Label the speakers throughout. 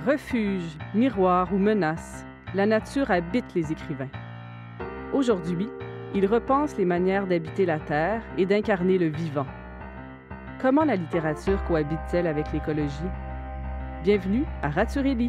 Speaker 1: Refuge, miroir ou menace, la nature habite les écrivains. Aujourd'hui, ils repensent les manières d'habiter la Terre et d'incarner le vivant. Comment la littérature cohabite-t-elle avec l'écologie? Bienvenue à Ratureli.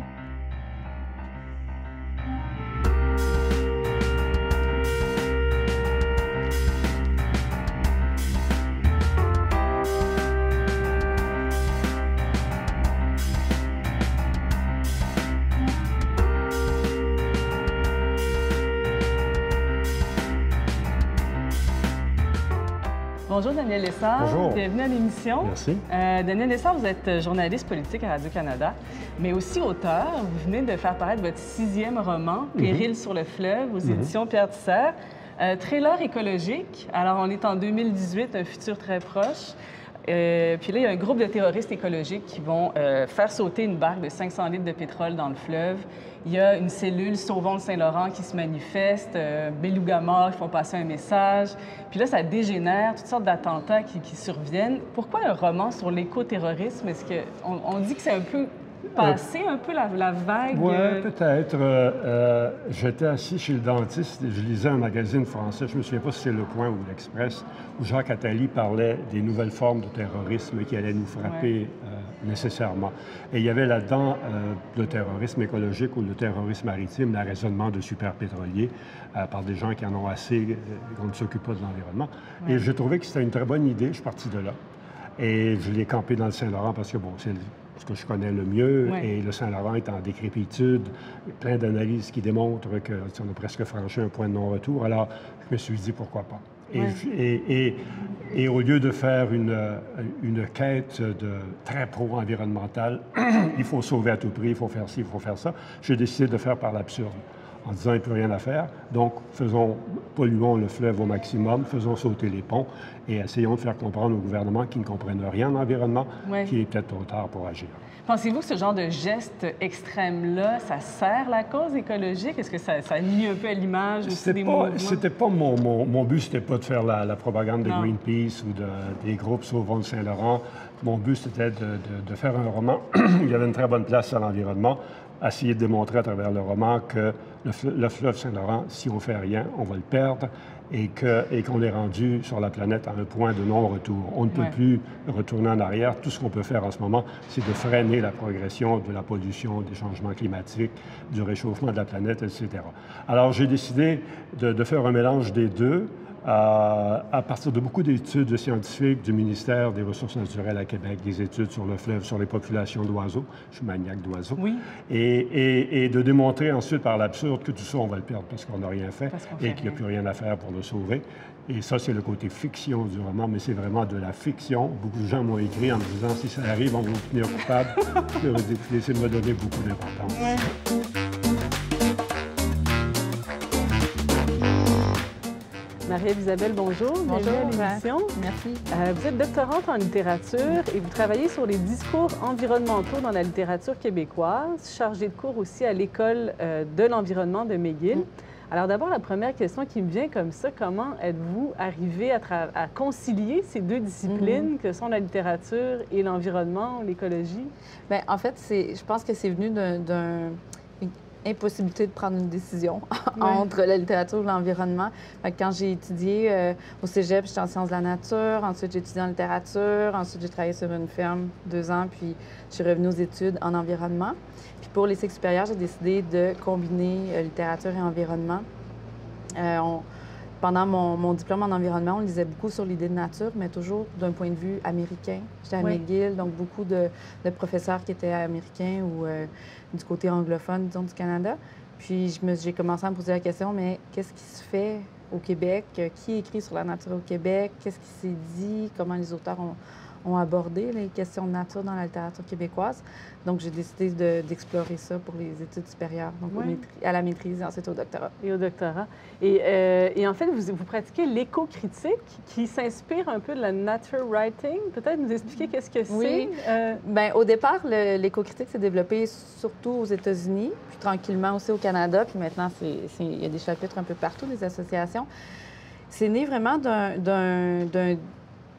Speaker 1: Bonjour Daniel Lessard.
Speaker 2: Bonjour.
Speaker 1: Bienvenue à l'émission.
Speaker 2: Merci.
Speaker 1: Daniel Lessard, vous êtes journaliste politique à Radio-Canada, mais aussi auteur. Vous venez de faire paraître votre 6e roman, Péril sur le fleuve, aux éditions Pierre Tissère. Trailer écologique. Alors, on est en 2018, un futur très proche. Puis là, il y a un groupe de terroristes écologiques qui vont faire sauter une barque de 500 litres de pétrole dans le fleuve. Il y a une cellule Sauvons le Saint-Laurent qui se manifeste, Beluga mort, qui font passer un message. Puis là, ça dégénère, toutes sortes d'attentats qui surviennent. Pourquoi un roman sur l'écoterrorisme? Est-ce qu'on dit que c'est un peu passé, un peu la vague?
Speaker 2: Oui, peut-être. J'étais assis chez le dentiste et je lisais un magazine français, je ne me souviens pas si c'est Le Point ou l'Express, où Jacques Attali parlait des nouvelles formes de terrorisme qui allaient nous frapper nécessairement. Et il y avait là-dedans le terrorisme écologique ou le terrorisme maritime, l'arraisonnement de superpétroliers par des gens qui en ont assez, qu'on ne s'occupe pas de l'environnement. Ouais. Et j'ai trouvé que c'était une très bonne idée. Je suis parti de là. Et je l'ai campé dans le Saint-Laurent parce que, bon, c'est ce que je connais le mieux, et le Saint-Laurent est en décrépitude, plein d'analyses qui démontrent qu'on a presque franchi un point de non-retour. Alors, je me suis dit, pourquoi pas? Et au lieu de faire une quête très pro-environnementale, il faut sauver à tout prix, il faut faire ci, il faut faire ça, j'ai décidé de faire par l'absurde, en disant, il n'y a plus rien à faire. Donc, polluons le fleuve au maximum, faisons sauter les ponts et essayons de faire comprendre au gouvernement qui ne comprennent rien en environnement, qu'il est peut-être trop tard pour agir.
Speaker 1: Pensez-vous que ce genre de geste extrême-là, ça sert la cause écologique? Est-ce que ça nuit un peu à l'image aussi des mouvements?
Speaker 2: C'était pas mon but, c'était pas de faire la propagande de Greenpeace ou des groupes Sauvons le Saint-Laurent. Mon but, c'était de faire un roman où il y avait une très bonne place à l'environnement, essayer de démontrer à travers le roman que le fleuve Saint-Laurent, si on ne fait rien, on va le perdre et qu'on est rendu sur la planète à un point de non-retour. On ne peut plus retourner en arrière. Tout ce qu'on peut faire en ce moment, c'est de freiner la progression de la pollution, des changements climatiques, du réchauffement de la planète, etc. Alors, j'ai décidé de faire un mélange des deux à partir de beaucoup d'études scientifiques du ministère des Ressources naturelles à Québec, des études sur le fleuve, sur les populations d'oiseaux. Je suis maniaque d'oiseaux.
Speaker 1: Oui.
Speaker 2: Et de démontrer ensuite par l'absurde que tout ça, on va le perdre parce qu'on n'a rien fait et qu'il n'y a plus rien à faire pour le sauver. Et ça, c'est le côté fiction du roman, mais c'est vraiment de la fiction. Beaucoup de gens m'ont écrit en me disant, si ça arrive, on va vous tenir coupable. C'est de me donner beaucoup d'importance.
Speaker 1: Marie-Isabelle, bonjour.
Speaker 3: Bonjour,
Speaker 1: bienvenue à l'émission.
Speaker 3: Merci.
Speaker 1: Vous êtes doctorante en littérature et vous travaillez sur les discours environnementaux dans la littérature québécoise, chargée de cours aussi à l'École de l'environnement de McGill. Alors d'abord, la première question qui me vient comme ça, comment êtes-vous arrivé à concilier ces deux disciplines que sont la littérature et l'environnement, l'écologie?
Speaker 3: Bien, en fait, je pense que c'est venu d'une impossibilité de prendre une décision entre la littérature et l'environnement. Quand j'ai étudié au cégep, j'étais en sciences de la nature. Ensuite, j'ai étudié en littérature. Ensuite, j'ai travaillé sur une ferme 2 ans, puis je suis revenue aux études en environnement. Puis pour les cycles supérieurs, j'ai décidé de combiner littérature et environnement. Pendant mon diplôme en environnement, on lisait beaucoup sur l'idée de nature, mais toujours d'un point de vue américain. J'étais à McGill, donc beaucoup de professeurs qui étaient américains ou du côté anglophone, disons, du Canada. Puis j'ai commencé à me poser la question, mais qu'est-ce qui se fait au Québec? Qui écrit sur la nature au Québec? Qu'est-ce qui s'est dit? Comment les auteurs ont abordé les questions de nature dans la littérature québécoise? Donc, j'ai décidé d'explorer ça pour les études supérieures, donc à la maîtrise et ensuite au doctorat.
Speaker 1: Et au doctorat. Et en fait, vous pratiquez l'éco-critique qui s'inspire un peu de la nature writing. Peut-être nous expliquer qu'est-ce que c'est?
Speaker 3: Oui. Bien, au départ, l'éco-critique s'est développé surtout aux États-Unis, puis tranquillement aussi au Canada. Puis maintenant, il y a des chapitres un peu partout, des associations. C'est né vraiment d'un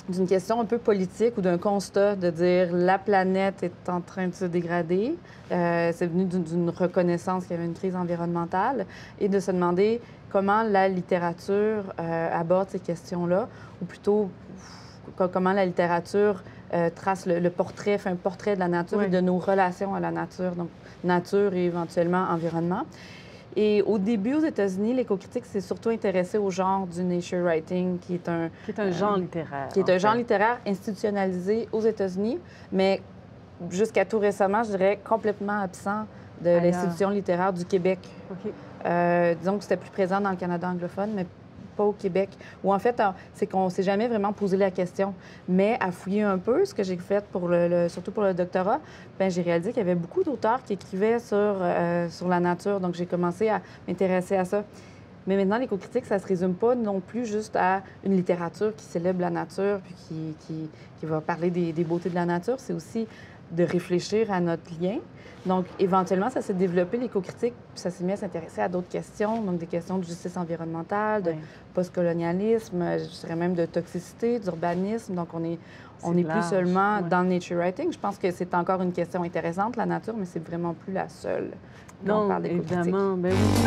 Speaker 3: d'une question un peu politique ou d'un constat de dire la planète est en train de se dégrader. C'est venu d'une reconnaissance qu'il y avait une crise environnementale et de se demander comment la littérature aborde ces questions-là, ou plutôt comment la littérature trace le portrait, fait un portrait de la nature et de nos relations à la nature, donc nature et éventuellement environnement. Et au début, aux États-Unis, l'éco-critique s'est surtout intéressée au genre du nature writing, qui est un
Speaker 1: genre littéraire.
Speaker 3: Qui est un genre littéraire institutionnalisé aux États-Unis, mais jusqu'à tout récemment, je dirais, complètement absent de l'institution littéraire du Québec. Disons que c'était plus présent dans le Canada anglophone, mais pas au Québec. Ou en fait, c'est qu'on ne s'est jamais vraiment posé la question. Mais à fouiller un peu, ce que j'ai fait, surtout pour le doctorat, bien, j'ai réalisé qu'il y avait beaucoup d'auteurs qui écrivaient sur la nature. Donc, j'ai commencé à m'intéresser à ça. Mais maintenant, l'éco-critique, ça ne se résume pas non plus juste à une littérature qui célèbre la nature puis qui va parler des beautés de la nature. C'est aussi de réfléchir à notre lien. Donc, éventuellement, ça s'est développé, l'éco-critique, puis ça s'est mis à s'intéresser à d'autres questions, donc des questions de justice environnementale, de postcolonialisme, je dirais même de toxicité, d'urbanisme. Donc, on est plus seulement dans le nature writing. Je pense que c'est encore une question intéressante, la nature, mais c'est vraiment plus la seule.
Speaker 1: Non, évidemment, ben oui.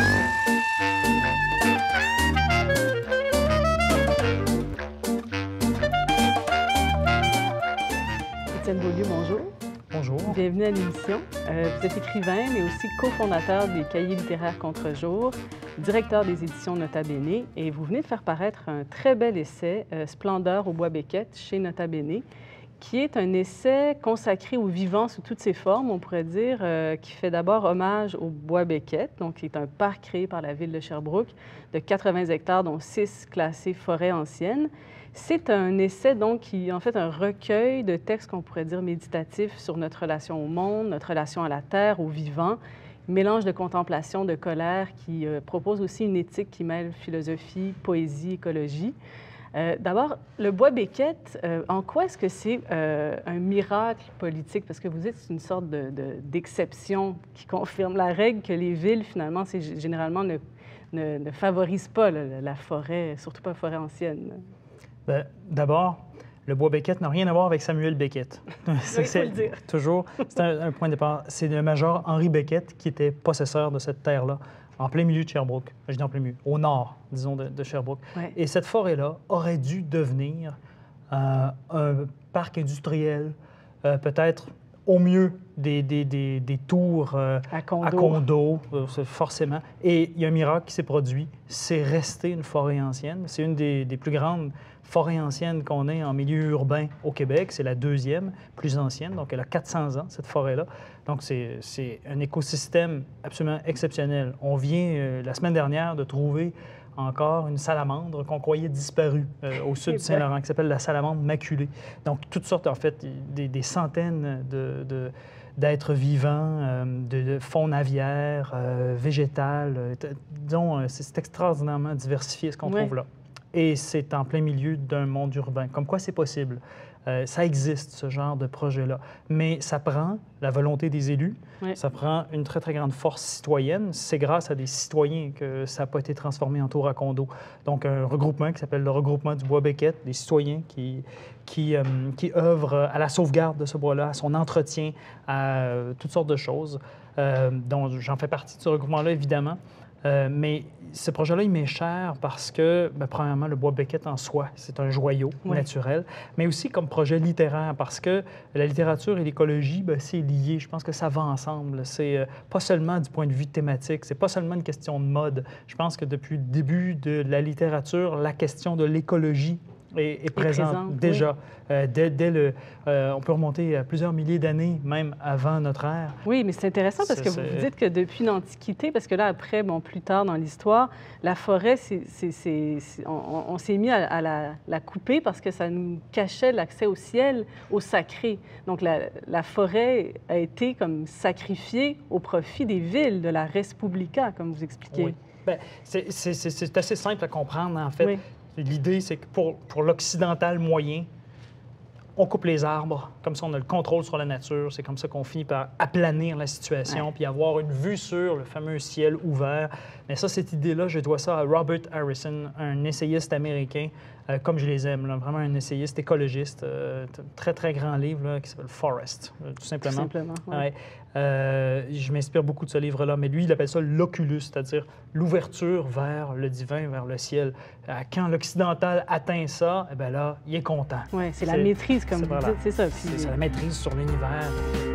Speaker 1: Étienne Beaulieu, bonjour.
Speaker 4: Bonjour.
Speaker 1: Bienvenue à l'émission. Vous êtes écrivain, mais aussi cofondateur des Cahiers littéraires Contre-jour, directeur des éditions Nota Bene, et vous venez de faire paraître un très bel essai, Splendeur au bois Beckett, chez Nota Bene, qui est un essai consacré au vivant sous toutes ses formes, on pourrait dire, qui fait d'abord hommage au bois Beckett, donc qui est un parc créé par la ville de Sherbrooke de 80 hectares, dont 6 classés forêt ancienne. C'est un essai, donc, qui est en fait un recueil de textes qu'on pourrait dire méditatifs sur notre relation au monde, notre relation à la terre, au vivant, mélange de contemplation, de colère, qui propose aussi une éthique qui mêle philosophie, poésie, écologie. D'abord, le bois Beckett, en quoi est-ce que c'est un miracle politique? Parce que vous dites que c'est une sorte d'exception qui confirme la règle que les villes, finalement, généralement ne favorisent pas la forêt, surtout pas la forêt ancienne.
Speaker 4: Bien, d'abord, le bois Beckett n'a rien à voir avec Samuel Beckett. C'est toujours, c'est un point de départ. C'est le major Henri Beckett qui était possesseur de cette terre-là, en plein milieu de Sherbrooke. Je dis en plein milieu, au nord, disons, de Sherbrooke. Ouais. Et cette forêt-là aurait dû devenir un parc industriel, peut-être au mieux des tours à condos, forcément. Et il y a un miracle qui s'est produit, c'est resté une forêt ancienne. C'est une des plus grandes forêts anciennes qu'on ait en milieu urbain au Québec. C'est la deuxième plus ancienne, donc elle a 400 ans, cette forêt-là. Donc c'est un écosystème absolument exceptionnel. On vient, la semaine dernière, de trouver encore une salamandre qu'on croyait disparue au sud du Saint-Laurent, qui s'appelle la salamandre maculée. Donc, toutes sortes, en fait, des centaines d'êtres vivants, de faune aviaire, végétale. Disons, c'est extraordinairement diversifié ce qu'on trouve là. Et c'est en plein milieu d'un monde urbain. Comme quoi c'est possible. Ça existe, ce genre de projet-là. Mais ça prend la volonté des élus, ça prend une très, très grande force citoyenne. C'est grâce à des citoyens que ça n'a pas été transformé en tour à condo. Donc, un regroupement qui s'appelle le regroupement du bois Beckett, des citoyens qui œuvrent à la sauvegarde de ce bois-là, à son entretien, à toutes sortes de choses, dont j'en fais partie de ce regroupement-là, évidemment. Mais ce projet-là, il m'est cher parce que, bien, premièrement, le bois Beckett en soi, c'est un joyau naturel, mais aussi comme projet littéraire parce que la littérature et l'écologie, bien, c'est lié. Je pense que ça va ensemble. C'est pas seulement du point de vue thématique, c'est pas seulement une question de mode. Je pense que depuis le début de la littérature, la question de l'écologie est présente déjà. On peut remonter à plusieurs milliers d'années, même avant notre ère.
Speaker 1: Oui, mais c'est intéressant parce que vous dites que depuis l'Antiquité, parce que là, après, bon, plus tard dans l'histoire, la forêt, on s'est mis à la couper parce que ça nous cachait l'accès au ciel, au sacré. Donc, la forêt a été comme sacrifiée au profit des villes, de la res publica, comme vous expliquez.
Speaker 4: Oui. Bien, c'est assez simple à comprendre, en fait. Oui. L'idée, c'est que pour l'occidental moyen, on coupe les arbres, comme ça on a le contrôle sur la nature. C'est comme ça qu'on finit par aplanir la situation puis avoir une vue sur le fameux ciel ouvert. Mais ça, cette idée-là, je dois ça à Robert Harrison, un essayiste américain comme je les aime. Là. Vraiment un essayiste écologiste, très, très grand livre là, qui s'appelle Forest, tout simplement.
Speaker 1: Tout simplement,
Speaker 4: ouais. Je m'inspire beaucoup de ce livre-là, mais lui, il appelle ça l'oculus, c'est-à-dire l'ouverture vers le divin, vers le ciel. Quand l'occidental atteint ça, eh bien là, il est content.
Speaker 1: Oui, c'est la maîtrise, comme vous dites, c'est ça. Puis...
Speaker 4: C'est la maîtrise sur l'univers.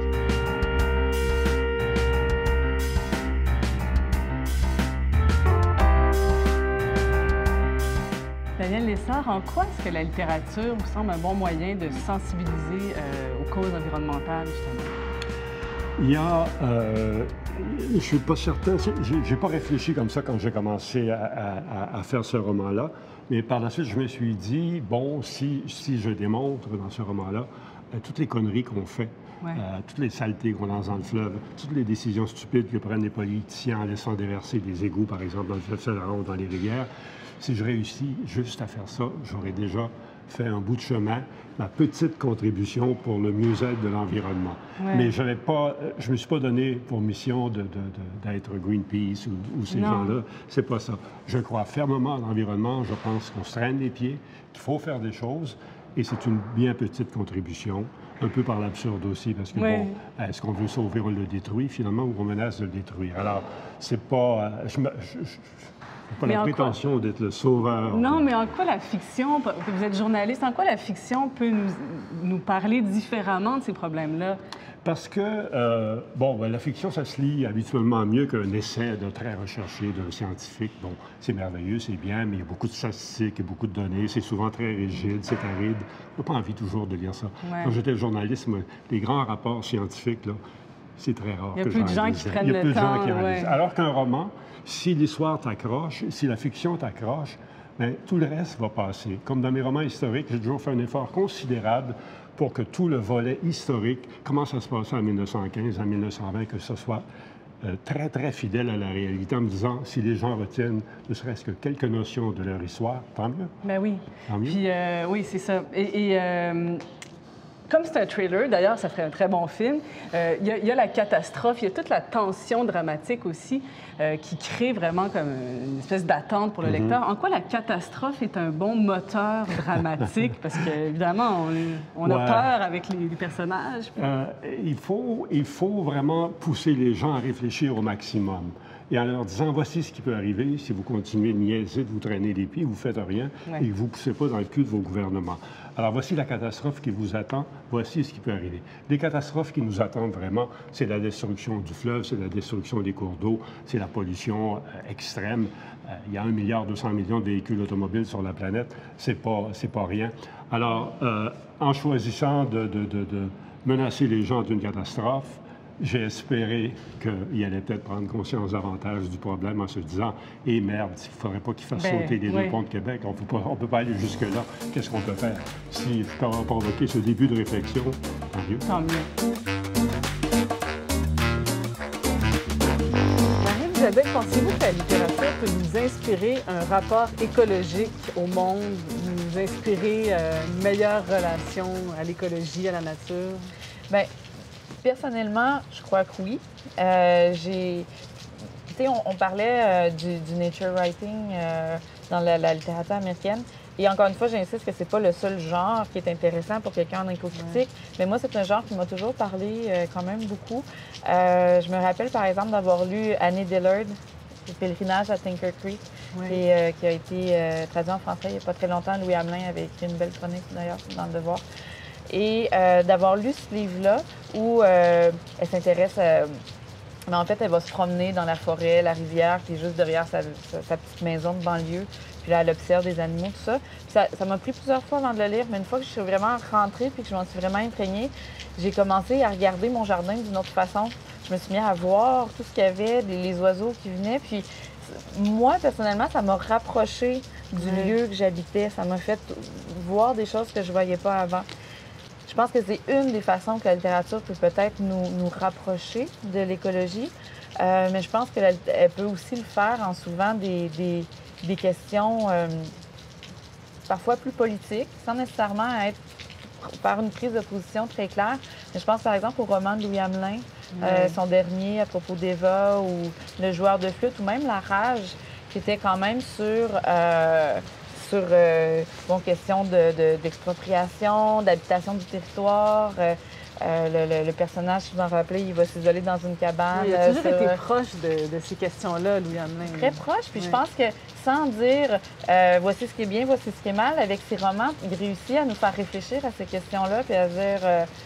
Speaker 1: Daniel Lessard, en quoi est-ce que la littérature vous semble un bon moyen de sensibiliser aux causes environnementales, justement?
Speaker 2: Il y a... je ne suis pas certain, je n'ai pas réfléchi comme ça quand j'ai commencé à faire ce roman-là, mais par la suite, je me suis dit, bon, si je démontre dans ce roman-là toutes les conneries qu'on fait, toutes les saletés qu'on lance dans le fleuve, toutes les décisions stupides que prennent les politiciens en laissant déverser des égouts, par exemple, dans le fleuve Saint-Laurent ou dans les rivières, si je réussis juste à faire ça, j'aurais déjà fait un bout de chemin, ma petite contribution pour le mieux-être de l'environnement. Ouais. Mais je me suis pas donné pour mission d'être Greenpeace ou ces gens-là. C'est pas ça. Je crois fermement à l'environnement. Je pense qu'on se traîne les pieds, qu'il faut faire des choses, et c'est une bien petite contribution, un peu par l'absurde aussi, parce que, bon, est-ce qu'on veut sauver, on le détruit, finalement, ou on menace de le détruire? Alors, c'est pas... pas la prétention d'être le sauveur.
Speaker 1: Non, mais en quoi la fiction, vous êtes journaliste, en quoi la fiction peut nous parler différemment de ces problèmes-là?
Speaker 2: Parce que, la fiction, ça se lit habituellement mieux qu'un essai de très recherché d'un scientifique. Bon, c'est merveilleux, c'est bien, mais il y a beaucoup de statistiques et beaucoup de données. C'est souvent très rigide, c'est aride. On n'a pas envie toujours de lire ça. Ouais. Quand j'étais journaliste, moi, les grands rapports scientifiques, là, c'est très rare.
Speaker 1: Il y a plus de gens qui prennent le temps.
Speaker 2: Alors qu'un roman, si l'histoire t'accroche, si la fiction t'accroche, bien, tout le reste va passer. Comme dans mes romans historiques, j'ai toujours fait un effort considérable pour que tout le volet historique, comment ça se passait en 1915, en 1920, que ce soit très, très fidèle à la réalité, en me disant, si les gens retiennent ne serait-ce que quelques notions de leur histoire, tant mieux.
Speaker 1: Bien oui.
Speaker 2: Tant mieux.
Speaker 1: Puis, oui, c'est ça. Comme c'est un thriller, d'ailleurs, ça ferait un très bon film, il y a la catastrophe, il y a toute la tension dramatique aussi qui crée vraiment comme une espèce d'attente pour le lecteur. En quoi la catastrophe est un bon moteur dramatique? Parce qu'évidemment, on a peur avec les personnages.
Speaker 2: Il faut vraiment pousser les gens à réfléchir au maximum. Et en leur disant, voici ce qui peut arriver si vous continuez de niaiser, de vous traîner les pieds, vous ne faites rien et que vous ne poussez pas dans le cul de vos gouvernements. Alors, voici la catastrophe qui vous attend, voici ce qui peut arriver. Les catastrophes qui nous attendent vraiment, c'est la destruction du fleuve, c'est la destruction des cours d'eau, c'est la pollution extrême. Il y a 1,2 milliard de véhicules automobiles sur la planète, c'est pas rien. Alors, en choisissant de menacer les gens d'une catastrophe, j'ai espéré qu'il allait peut-être prendre conscience davantage du problème en se disant « Eh merde, il ne faudrait pas qu'il fasse sauter les deux ponts de Québec. On ne peut pas aller jusque-là. Qu'est-ce qu'on peut faire? » Si je peux avoir provoqué ce début de réflexion, tant mieux.
Speaker 1: Tant mieux. Marie-Elisabeth, pensez-vous que la littérature peut nous inspirer un rapport écologique au monde, nous inspirer une meilleure relation à l'écologie, à la nature?
Speaker 3: Bien, personnellement, je crois que oui. On parlait du nature writing dans la littérature américaine. Et encore une fois, j'insiste que c'est pas le seul genre qui est intéressant pour quelqu'un en éco-critique. Mais moi, c'est un genre qui m'a toujours parlé quand même beaucoup. Je me rappelle, par exemple, d'avoir lu Annie Dillard, Le pèlerinage à Tinker Creek, qui a été traduit en français il n'y a pas très longtemps. Louis Hamelin avait écrit une belle chronique, d'ailleurs, dans Le Devoir. Et d'avoir lu ce livre-là, où elle s'intéresse... mais en fait, elle va se promener dans la forêt, la rivière, qui est juste derrière sa petite maison de banlieue. Puis là, elle observe des animaux, tout ça. Puis ça m'a pris plusieurs fois avant de le lire, mais une fois que je suis vraiment rentrée puis que je m'en suis vraiment imprégnée, j'ai commencé à regarder mon jardin d'une autre façon. Je me suis mis à voir tout ce qu'il y avait, les oiseaux qui venaient. Puis moi, personnellement, ça m'a rapproché du lieu que j'habitais. Ça m'a fait voir des choses que je ne voyais pas avant. Je pense que c'est une des façons que la littérature peut peut-être nous rapprocher de l'écologie, mais je pense qu'elle peut aussi le faire en soulevant des questions parfois plus politiques, sans nécessairement faire une prise de position très claire. Mais je pense par exemple au roman de Louis Hamelin, son dernier à propos d'Eva, ou Le joueur de flûte, ou même La rage, qui était quand même sur sur question d'expropriation, d'habitation du territoire. Le personnage, si vous en rappelez, il va s'isoler dans une cabane.
Speaker 1: Il a toujours été proche de ces questions-là, Louis Hamelin.
Speaker 3: Très proche. Puis je pense que sans dire voici ce qui est bien, voici ce qui est mal, avec ses romans, il réussit à nous faire réfléchir à ces questions-là, puis à dire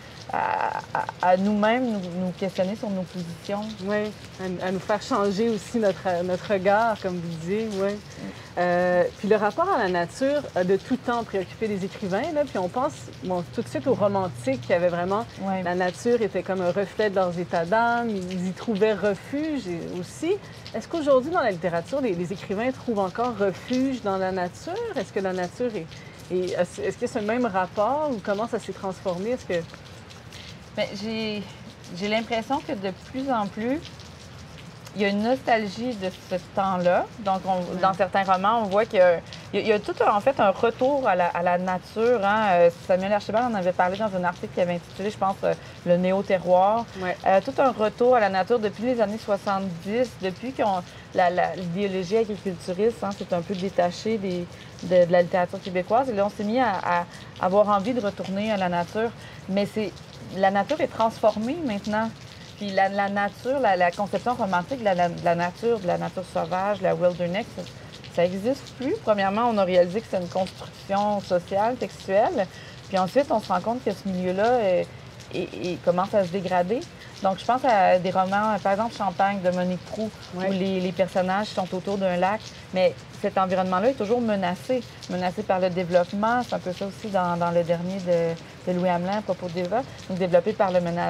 Speaker 3: à nous-mêmes nous questionner sur nos positions.
Speaker 1: Oui, à nous faire changer aussi notre regard, comme vous disiez, oui. Puis le rapport à la nature a de tout temps préoccupé les écrivains, là, puis on pense tout de suite aux romantiques qui avaient vraiment... La nature était comme un reflet de leurs états d'âme, ils y trouvaient refuge aussi. Est-ce qu'aujourd'hui, dans la littérature, les écrivains trouvent encore refuge dans la nature? Est-ce que la nature est-ce que c'est le même rapport ou comment ça s'est transformé? Est-ce que...
Speaker 3: Bien, j'ai l'impression que de plus en plus, il y a une nostalgie de ce temps-là. Donc, dans certains romans, on voit qu'il y a tout un retour à la nature. Hein? Samuel Archibald en avait parlé dans un article qui avait intitulé, je pense, « Le néo-terroir ». Tout un retour à la nature depuis les années 70, depuis que l'idéologie agriculturiste s'est un peu détachée de la littérature québécoise. Et là, on s'est mis à avoir envie de retourner à la nature. Mais la nature est transformée maintenant. Puis la nature, la conception romantique de la nature sauvage, la wilderness, ça n'existe plus. Premièrement, on a réalisé que c'est une construction sociale, textuelle. Puis ensuite, on se rend compte que ce milieu-là commence à se dégrader. Donc, je pense à des romans, par exemple, Champagne de Monique Proulx, où les personnages sont autour d'un lac. Mais cet environnement-là est toujours menacé par le développement. C'est un peu ça aussi dans le dernier de Louis Hamelin à propos d'Eva. Donc, menacé par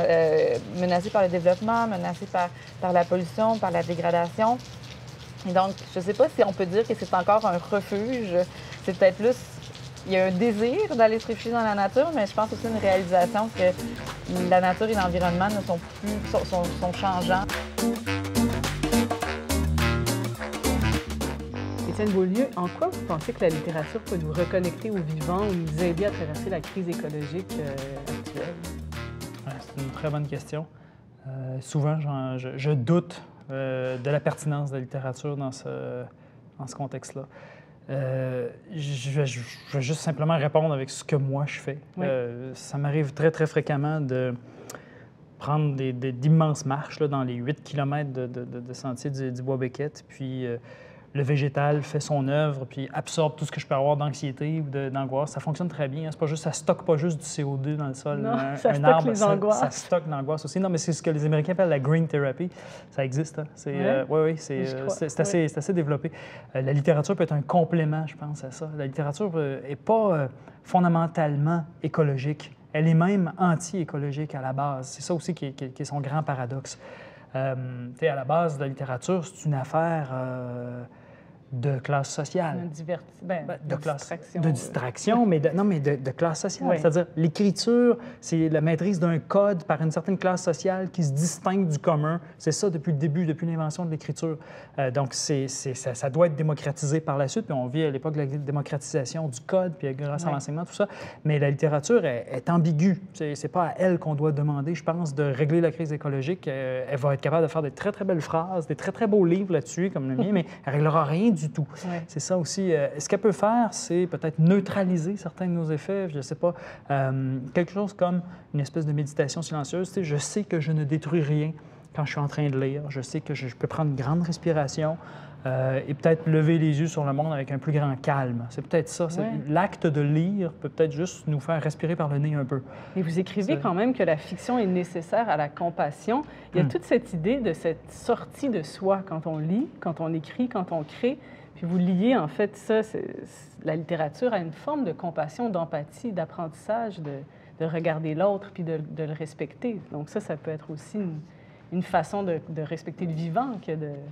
Speaker 3: le développement, menacé par la pollution, par la dégradation. Et donc, je ne sais pas si on peut dire que c'est encore un refuge. C'est peut-être plus... Il y a un désir d'aller se réfugier dans la nature, mais je pense aussi une réalisation que la nature et l'environnement ne sont plus... sont changeants.
Speaker 1: Étienne Beaulieu, en quoi vous pensez que la littérature peut nous reconnecter au vivant ou nous aider à traverser la crise écologique actuelle?
Speaker 4: C'est une très bonne question. Souvent, je doute de la pertinence de la littérature dans ce contexte-là. Je vais juste simplement répondre avec ce que moi je fais.
Speaker 1: Oui.
Speaker 4: Ça m'arrive très, très fréquemment de prendre d'immenses marches là, dans les 8 km de sentier du Bois-Béquette, puis le végétal fait son œuvre, puis absorbe tout ce que je peux avoir d'anxiété ou d'angoisse. Ça fonctionne très bien. Hein. C'est pas juste, ça stocke pas juste du CO2 dans le sol.
Speaker 1: Non, ça stocke les angoisses.
Speaker 4: Ça stocke l'angoisse aussi. Non, mais c'est ce que les Américains appellent la green therapy. Ça existe. Hein. C'est assez développé. La littérature peut être un complément, je pense, à ça. La littérature n'est pas fondamentalement écologique. Elle est même anti-écologique à la base. C'est ça aussi qui est son grand paradoxe. À la base de la littérature, c'est une affaire de classe sociale. De distraction, mais de classe sociale. Oui. C'est-à-dire, l'écriture, c'est la maîtrise d'un code par une certaine classe sociale qui se distingue du commun. C'est ça depuis le début, depuis l'invention de l'écriture. Donc, ça doit être démocratisé par la suite. Puis on vit à l'époque de la démocratisation du code, puis grâce à l'enseignement, tout ça. Mais la littérature est ambiguë. C'est pas à elle qu'on doit demander, je pense, de régler la crise écologique. Elle va être capable de faire des très, très belles phrases, des très, très beaux livres là-dessus, comme le mien, mais elle ne réglera rien du tout. Ouais. C'est ça aussi. Ce qu'elle peut faire, c'est peut-être neutraliser certains de nos effets. Je ne sais pas, quelque chose comme une espèce de méditation silencieuse. Tu sais, je sais que je ne détruis rien quand je suis en train de lire. Je sais que je peux prendre une grande respiration et peut-être lever les yeux sur le monde avec un plus grand calme. C'est peut-être ça. Ouais. L'acte de lire peut peut-être juste nous faire respirer par le nez un peu.
Speaker 1: Et vous écrivez quand même que la fiction est nécessaire à la compassion. Il y a toute cette idée de cette sortie de soi quand on lit, quand on écrit, quand on crée. Puis vous liez, en fait, ça, la littérature à une forme de compassion, d'empathie, d'apprentissage, de regarder l'autre puis de le respecter. Donc ça peut être aussi une façon de respecter le vivant que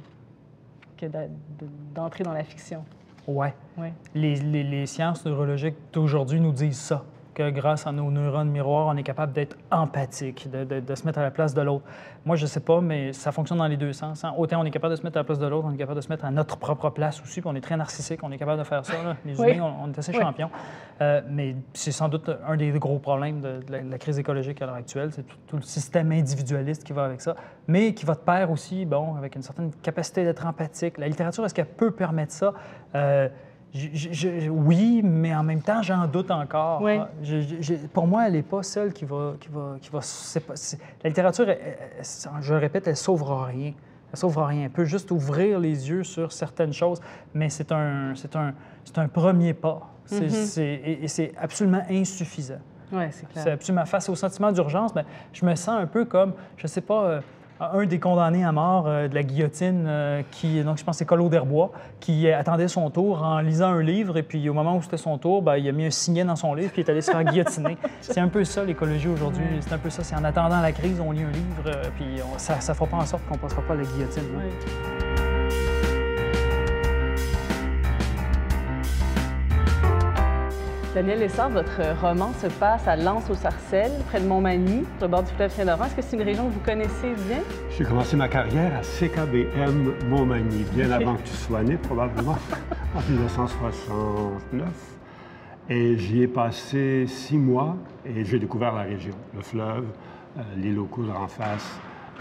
Speaker 1: d'entrer dans la fiction.
Speaker 4: Oui. Les sciences neurologiques d'aujourd'hui nous disent ça, que grâce à nos neurones miroirs, on est capable d'être empathique, de se mettre à la place de l'autre. Moi, je ne sais pas, mais ça fonctionne dans les deux sens. Hein. Autant on est capable de se mettre à la place de l'autre, on est capable de se mettre à notre propre place aussi, puis on est très narcissique, on est capable de faire ça. Là. Les humains, on est assez champions. Mais c'est sans doute un des gros problèmes de la crise écologique à l'heure actuelle, c'est tout le système individualiste qui va avec ça, mais qui va de pair aussi, avec une certaine capacité d'être empathique. La littérature, est-ce qu'elle peut permettre ça? Oui, mais en même temps, j'en doute encore.
Speaker 1: Oui.
Speaker 4: Pour moi, elle n'est pas celle qui va la littérature, je le répète, elle ne sauvera rien. Elle ne sauvera rien. Elle peut juste ouvrir les yeux sur certaines choses, mais c'est un premier pas. Et c'est absolument insuffisant.
Speaker 1: Oui, c'est clair.
Speaker 4: C'est absolument face au sentiment d'urgence. Mais je me sens un peu comme, je ne sais pas, un des condamnés à mort de la guillotine, donc je pense que c'est Collot d'Herbois, qui attendait son tour en lisant un livre, et puis au moment où c'était son tour, il a mis un signet dans son livre, puis il est allé se faire guillotiner. C'est un peu ça, l'écologie aujourd'hui. Ouais. C'est un peu ça. C'est en attendant la crise, on lit un livre, puis ça ne fera pas en sorte qu'on ne passera pas à la guillotine.
Speaker 1: Oui. Daniel Lessard, votre roman se passe à Lens-aux-Sarcelles, près de Montmagny, sur le bord du fleuve Saint-Laurent. Est-ce que c'est une région que vous connaissez bien?
Speaker 2: J'ai commencé ma carrière à CKBM Montmagny, bien avant que tu sois né, probablement, en 1969. Et j'y ai passé 6 mois et j'ai découvert la région, le fleuve, les locaux en face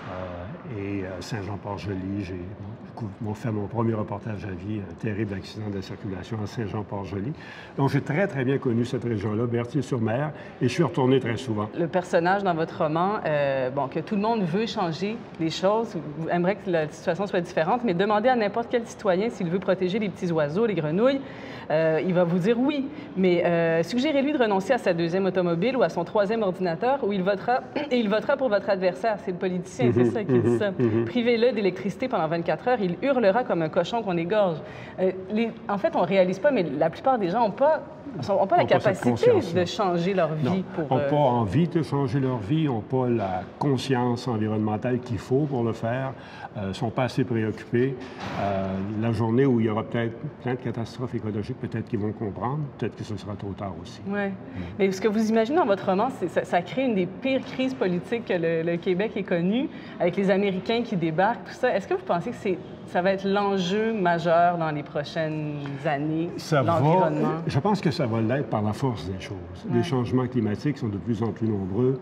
Speaker 2: et Saint-Jean-Port-Joli. J'ai fait mon premier reportage à vie, un terrible accident de circulation à Saint-Jean-Port-Joli. Donc, j'ai très, très bien connu cette région-là, Berthier-sur-Mer, et je suis retourné très souvent.
Speaker 1: Le personnage dans votre roman, que tout le monde veut changer les choses, aimerait que la situation soit différente, mais demandez à n'importe quel citoyen s'il veut protéger les petits oiseaux, les grenouilles, il va vous dire oui. Mais suggérez-lui de renoncer à sa 2e automobile ou à son 3e ordinateur, où il votera pour votre adversaire. C'est le politicien, c'est ça qui dit ça. Privez-le d'électricité pendant 24 heures, il hurlera comme un cochon qu'on égorge. En fait, on ne réalise pas, mais la plupart des gens n'ont pas la capacité de changer leur vie.
Speaker 2: N'ont pas envie de changer leur vie, n'ont pas la conscience environnementale qu'il faut pour le faire, ne sont pas assez préoccupés. La journée où il y aura peut-être plein de catastrophes écologiques, peut-être qu'ils vont comprendre, peut-être que ce sera trop tard aussi.
Speaker 1: Oui. Mais ce que vous imaginez dans votre roman, ça crée une des pires crises politiques que le Québec ait connue, avec les Américains qui débarquent, tout ça. Est-ce que vous pensez que ça va être l'enjeu majeur dans les prochaines années, l'environnement?
Speaker 2: Je pense que ça va l'être par la force des choses. Ouais. Les changements climatiques sont de plus en plus nombreux.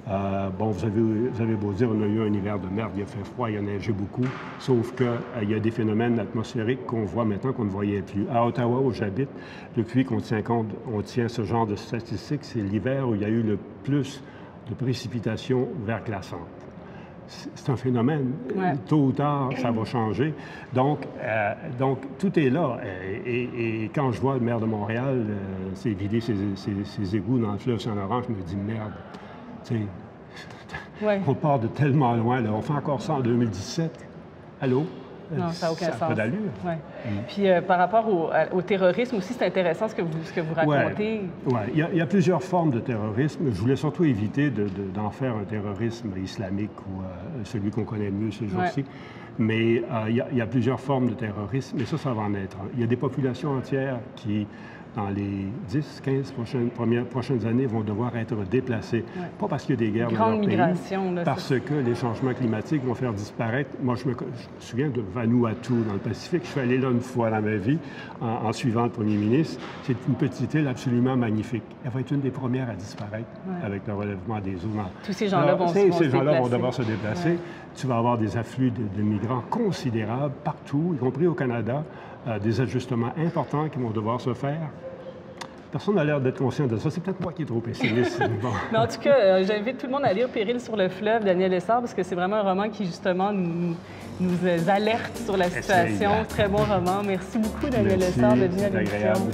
Speaker 2: Vous avez beau dire, on a eu un hiver de merde, il a fait froid, il a neigé beaucoup, sauf qu'il y a des phénomènes atmosphériques qu'on voit maintenant qu'on ne voyait plus. À Ottawa, où j'habite, depuis qu'on tient ce genre de statistiques, c'est l'hiver où il y a eu le plus de précipitations verglaçantes. C'est un phénomène. Ouais. Tôt ou tard, ça va changer. Donc tout est là. Et quand je vois le maire de Montréal vider ses égouts dans le fleuve Saint-Laurent, je me dis, merde, tu sais, ouais. On part de tellement loin. Là. On fait encore ça en 2017. Allô?
Speaker 1: Non, ça n'a aucun sens.
Speaker 2: Ça n'a pas d'allure.
Speaker 1: Ouais. Puis par rapport au terrorisme aussi, c'est intéressant ce que vous racontez.
Speaker 2: Oui, il y a plusieurs formes de terrorisme. Je voulais surtout éviter d'en faire un terrorisme islamique ou celui qu'on connaît mieux ces jours-ci. Ouais. Mais il y a plusieurs formes de terrorisme, et ça va en être. Il y a des populations entières qui, dans les 10-15 prochaines années, vont devoir être déplacées. Ouais. Pas parce qu'il y a des guerres dans leur pays, là, parce que les changements climatiques vont faire disparaître. Moi, je me souviens de Vanuatu, dans le Pacifique. Je suis allé là une fois dans ma vie, en suivant le premier ministre. C'est une petite île absolument magnifique. Elle va être une des premières à disparaître avec le relèvement des eaux.
Speaker 1: Tous ces gens-là vont
Speaker 2: devoir se déplacer. Ouais. Tu vas avoir des afflux de migrants considérables partout, y compris au Canada. Des ajustements importants qui vont devoir se faire. Personne n'a l'air d'être conscient de ça. C'est peut-être moi qui est trop pessimiste. Bon.
Speaker 1: Mais en tout cas, j'invite tout le monde à lire Péril sur le fleuve, Daniel Lessard, parce que c'est vraiment un roman qui, justement, nous alerte sur la situation. Très bon roman. Merci beaucoup, Daniel Lessard, de venir à l'émission.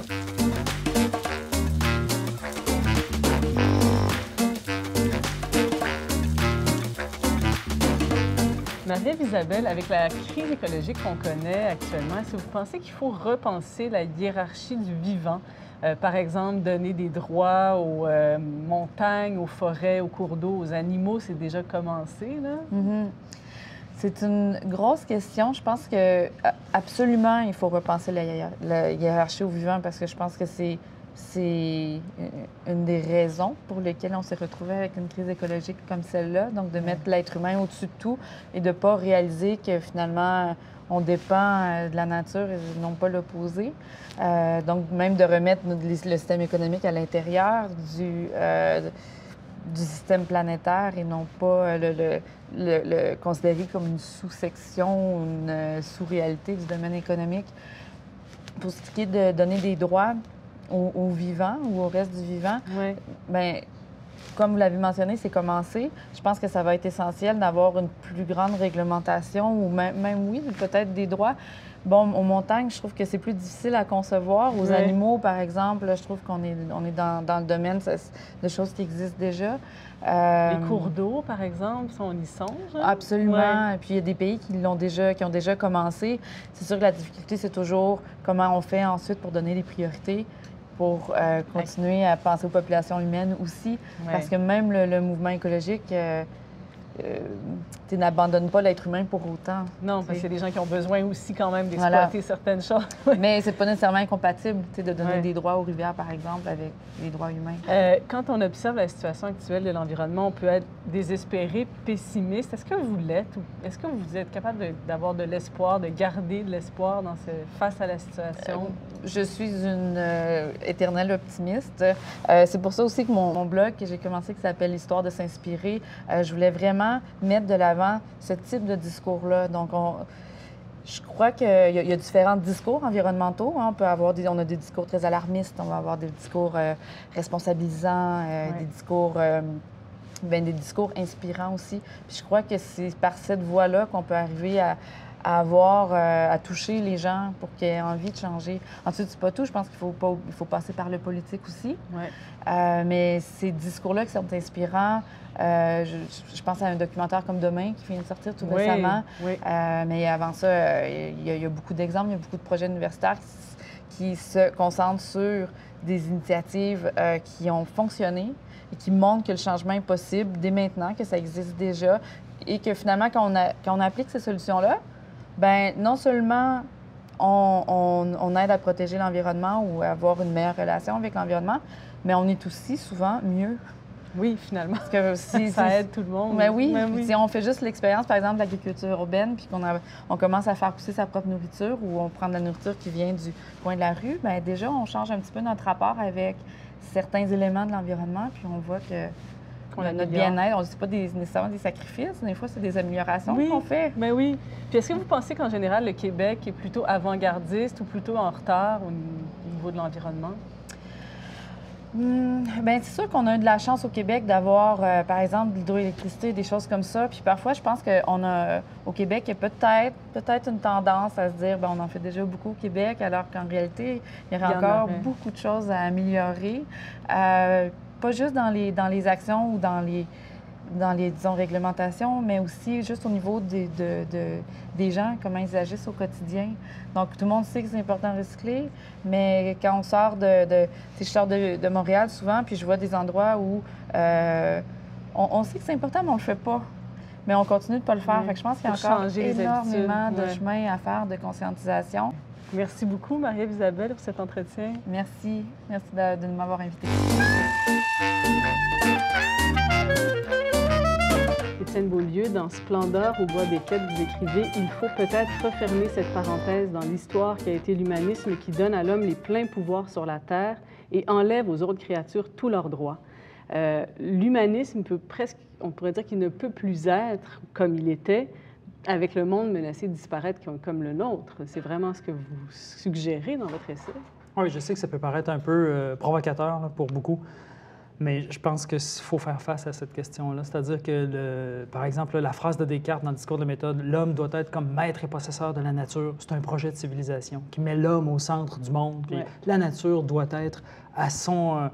Speaker 1: Marie-Ève Isabelle, avec la crise écologique qu'on connaît actuellement, est-ce que vous pensez qu'il faut repenser la hiérarchie du vivant? Par exemple, donner des droits aux montagnes, aux forêts, aux cours d'eau, aux animaux, c'est déjà commencé, là?
Speaker 3: Mm-hmm. C'est une grosse question. Je pense que absolument, il faut repenser la hiérarchie au vivant parce que je pense que c'est une des raisons pour lesquelles on s'est retrouvé avec une crise écologique comme celle-là. Donc, de mettre l'être humain au-dessus de tout et de ne pas réaliser que finalement, on dépend de la nature et non pas l'opposé. Donc, même de remettre le système économique à l'intérieur du système planétaire et non pas le considérer comme une sous-section ou une sous-réalité du domaine économique. pour ce qui est de donner des droits aux vivants ou au reste du vivant,
Speaker 1: Oui.
Speaker 3: bien, comme vous l'avez mentionné, c'est commencé. Je pense que ça va être essentiel d'avoir une plus grande réglementation ou même oui, peut-être des droits. Bon, aux montagnes, je trouve que c'est plus difficile à concevoir. Aux animaux, par exemple, là, je trouve qu'on est dans le domaine de choses qui existent déjà.
Speaker 1: Les cours d'eau, par exemple, on y songe? Hein?
Speaker 3: Absolument.
Speaker 1: Ouais.
Speaker 3: Et puis, il y a des pays qui ont déjà commencé. C'est sûr que la difficulté, c'est toujours comment on fait ensuite pour donner les priorités, pour continuer à penser aux populations humaines aussi.
Speaker 1: Ouais.
Speaker 3: Parce que même le mouvement écologique n'abandonne pas l'être humain pour autant.
Speaker 1: Non, parce qu'il y a des gens qui ont besoin aussi quand même d'exploiter
Speaker 3: Voilà.
Speaker 1: certaines choses.
Speaker 3: Mais c'est pas nécessairement incompatible de donner
Speaker 1: Ouais.
Speaker 3: des droits aux rivières, par exemple, avec les droits humains.
Speaker 1: Quand on observe la situation actuelle de l'environnement, on peut être désespéré, pessimiste. Est-ce que vous l'êtes ou est-ce que vous êtes capable d'avoir de l'espoir, de garder de l'espoir face à la situation?
Speaker 3: Je suis une éternelle optimiste. C'est pour ça aussi que mon blog que j'ai commencé, qui s'appelle L'Histoire de s'inspirer, je voulais vraiment mettre de l'avant ce type de discours-là. Donc, je crois qu'il y a différents discours environnementaux. Hein. On a des discours très alarmistes, on va avoir des discours responsabilisants, des discours inspirants aussi. Puis je crois que c'est par cette voie-là qu'on peut arriver à toucher les gens pour qu'ils aient envie de changer. Ensuite, c'est pas tout. Je pense qu'il faut passer par le politique aussi.
Speaker 1: Ouais.
Speaker 3: Mais ces discours-là qui sont inspirants, je pense à un documentaire comme Demain qui vient de sortir tout récemment.
Speaker 1: Oui.
Speaker 3: Mais avant ça, il y a beaucoup d'exemples, il y a beaucoup de projets universitaires qui se concentrent sur des initiatives qui ont fonctionné et qui montrent que le changement est possible dès maintenant, que ça existe déjà et que finalement, quand on applique ces solutions-là, bien, non seulement on aide à protéger l'environnement ou à avoir une meilleure relation avec l'environnement, mais on est aussi souvent mieux.
Speaker 1: Oui, finalement.
Speaker 3: Parce que
Speaker 1: ça aide tout le monde.
Speaker 3: Mais oui,
Speaker 1: oui.
Speaker 3: Si on fait juste l'expérience, par exemple, de l'agriculture urbaine, puis qu'on commence à faire pousser sa propre nourriture ou on prend de la nourriture qui vient du coin de la rue, bien déjà, on change un petit peu notre rapport avec certains éléments de l'environnement, puis on voit que notre bien-être, c'est pas nécessairement des sacrifices, des fois, c'est des améliorations qu'on fait.
Speaker 1: Mais oui. Puis est-ce que vous pensez qu'en général, le Québec est plutôt avant-gardiste ou plutôt en retard au niveau de l'environnement?
Speaker 3: Bien, c'est sûr qu'on a eu de la chance au Québec d'avoir, par exemple, de l'hydroélectricité, des choses comme ça. Puis parfois, je pense qu'au Québec, il y a peut-être une tendance à se dire, bien, on en fait déjà beaucoup au Québec, alors qu'en réalité, il y aurait encore beaucoup de choses à améliorer. Pas juste dans les actions ou dans les disons, réglementations, mais aussi juste au niveau des gens, comment ils agissent au quotidien. Donc, tout le monde sait que c'est important de recycler, mais quand on sort je sors de Montréal souvent, puis je vois des endroits où on sait que c'est important, mais on le fait pas. Mais on continue de ne pas le faire. Fait que je pense qu'il y a encore énormément de chemin à faire de conscientisation.
Speaker 1: Merci beaucoup, Marie-Ève Isabelle, pour cet entretien.
Speaker 3: Merci. Merci de m'avoir invitée.
Speaker 1: Étienne Beaulieu, dans Splendeur au Bois-Béquette, vous écrivez « Il faut peut-être refermer cette parenthèse dans l'histoire qui a été l'humanisme qui donne à l'homme les pleins pouvoirs sur la Terre et enlève aux autres créatures tous leurs droits. L'humanisme peut presque, on pourrait dire qu'il ne peut plus être comme il était avec le monde menacé de disparaître comme le nôtre. C'est vraiment ce que vous suggérez dans votre essai.
Speaker 4: Oui, je sais que ça peut paraître un peu provocateur là, pour beaucoup. Mais je pense qu'il faut faire face à cette question-là. C'est-à-dire que, par exemple, la phrase de Descartes dans le discours de méthode, « L'homme doit être comme maître et possesseur de la nature », c'est un projet de civilisation qui met l'homme au centre du monde. Puis la nature doit être à son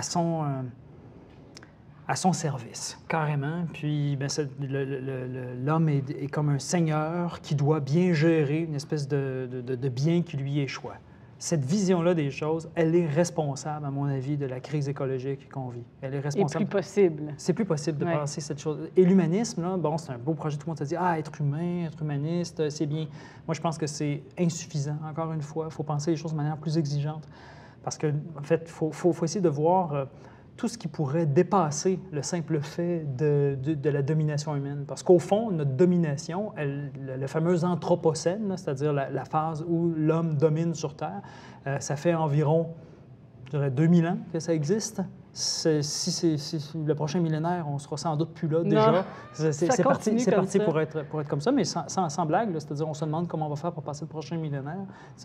Speaker 4: service, carrément. Puis ben, l'homme est comme un seigneur qui doit bien gérer une espèce de bien qui lui échoit. Cette vision-là des choses, elle est responsable, à mon avis, de la crise écologique qu'on vit. Elle est responsable.
Speaker 1: Et plus possible.
Speaker 4: C'est plus possible de penser cette chose. Et l'humanisme, là, bon, c'est un beau projet. Tout le monde se dit, être humain, être humaniste, c'est bien. Moi, je pense que c'est insuffisant, encore une fois. Il faut penser les choses de manière plus exigeante. Parce que, en fait, il faut essayer de voir tout ce qui pourrait dépasser le simple fait de la domination humaine. Parce qu'au fond, notre domination, le fameux anthropocène, c'est-à-dire la phase où l'homme domine sur Terre, ça fait environ, je dirais, 2000 ans que ça existe. si le prochain millénaire, on sera sans doute plus là déjà. C'est parti pour être comme ça, mais sans blague, c'est-à-dire on se demande comment on va faire pour passer le prochain millénaire.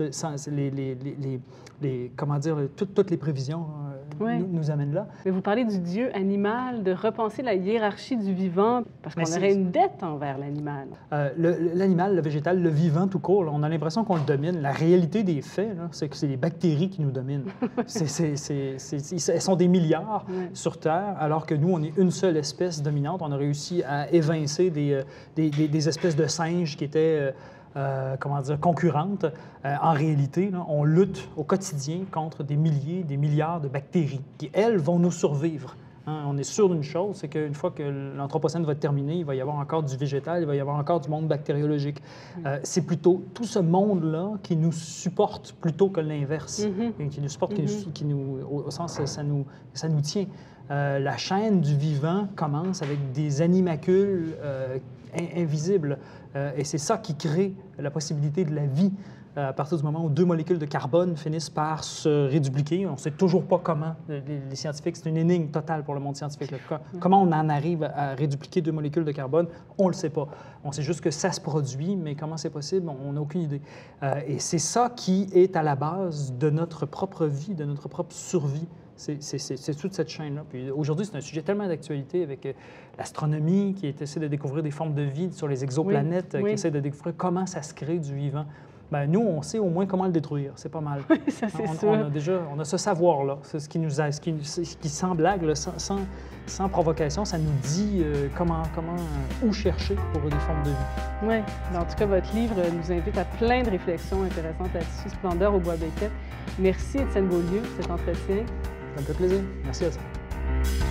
Speaker 4: Comment dire, toutes les prévisions nous amènent là.
Speaker 1: Mais vous parlez du Dieu animal, de repenser la hiérarchie du vivant, parce qu'on aurait une dette envers l'animal.
Speaker 4: L'animal, le végétal, le vivant tout court, là, on a l'impression qu'on le domine. La réalité des faits, c'est que c'est les bactéries qui nous dominent. Elles sont des milliards sur Terre, alors que nous, on est une seule espèce dominante. On a réussi à évincer des espèces de singes qui étaient concurrentes. En réalité, là, on lutte au quotidien contre des milliers, des milliards de bactéries qui, elles, vont nous survivre. On est sûr d'une chose, c'est qu'une fois que l'Anthropocène va être terminé, il va y avoir encore du végétal, il va y avoir encore du monde bactériologique. C'est plutôt tout ce monde-là qui nous supporte plutôt que l'inverse. Qui nous supporte, au sens ça nous tient. La chaîne du vivant commence avec des animalcules invisibles. Et c'est ça qui crée la possibilité de la vie. À partir du moment où 2 molécules de carbone finissent par se rédupliquer, on ne sait toujours pas comment. Les scientifiques, c'est une énigme totale pour le monde scientifique. Comment on en arrive à rédupliquer 2 molécules de carbone, on ne le sait pas. On sait juste que ça se produit, mais comment c'est possible, on n'a aucune idée. Et c'est ça qui est à la base de notre propre vie, de notre propre survie. C'est toute cette chaîne-là. Puis aujourd'hui, c'est un sujet tellement d'actualité avec l'astronomie qui essaie de découvrir des formes de vie sur les exoplanètes, qui essaie de découvrir comment ça se crée du vivant. Bien, nous, on sait au moins comment le détruire. C'est pas mal.
Speaker 1: Oui, ça, c'est sûr.
Speaker 4: On a ce savoir-là. C'est ce qui sans blague, là, sans provocation, ça nous dit où chercher pour des formes de vie.
Speaker 1: Oui. En tout cas, votre livre nous invite à plein de réflexions intéressantes là-dessus. Splendeur au bois Beckett. Merci, Étienne Beaulieu, pour cet entretien.
Speaker 4: Ça me fait plaisir. Merci à ça.